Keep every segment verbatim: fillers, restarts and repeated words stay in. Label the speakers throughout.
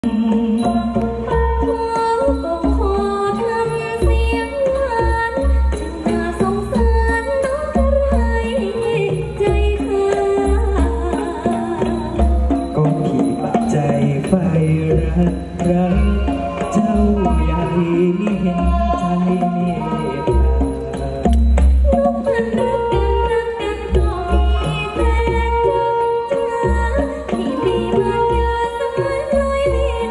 Speaker 1: รักเจ้าใหญ่เห็นใจเมตตาลูกมันรักกันรักกันก็มีแต่เจ้าจ๋าที่มี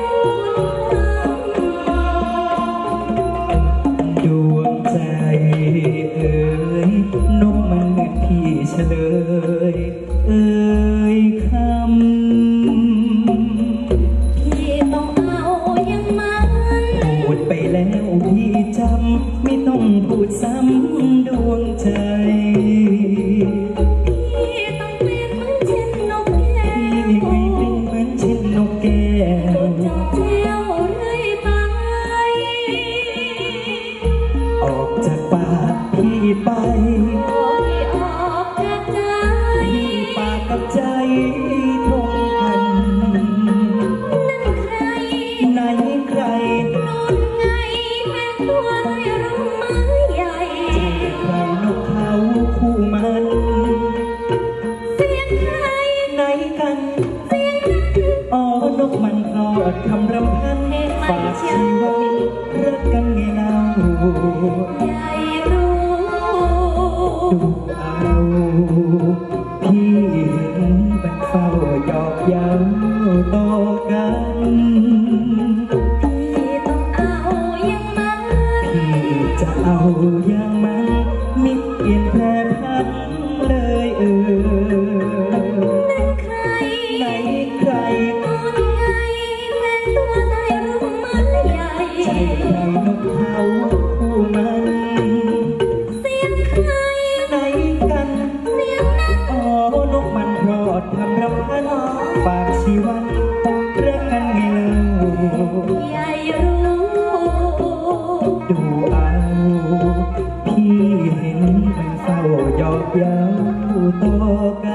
Speaker 1: มันเยอะสมัยลอยเลียนดวงใจเอ๋ยนกมันเหมือนพี่เฉลยเอ๋ยคำไปแล้วพี่จำไม่ต้องพูดซ้ำดวงใจพี่ต้องเป็นเหมือนเช่นนกแก้วพี่ไม่เป็นเหมือนเช่นนกแก้วจะเที่ยวเรื่อยไปออกจากปากพี่ไปออกจากใจพี่ปากกับใจตรงกันนั่นใครไหนใครคู่มันเสียงใครไหนกันเสียงอ๋อนกมันรอดคำรำพันฝากชีวิตรักกันไงเล่าใหญ่รู้ดูเอาพี่เห็นเป็นเฝ้าหยอกเย้าต่อกันพี่ต้องเอาอย่างมันพี่จะเอาอย่างมันมิตรเปลี่ยนแปลงพันเลยเออนั่นใครไหนใครคนไงแม่ตัวใดรู้มันใหญ่ใจใครนกเขาคู่มันเสียงใครไหนกันเสียงนั้นอ๋อนกมันรอดทำรำพันฝากชีวันรักกันไงเล่าใหญ่รู้ดูเอาพี่เห็นเป็นเฝ้าหยอกเย้าต่อกัน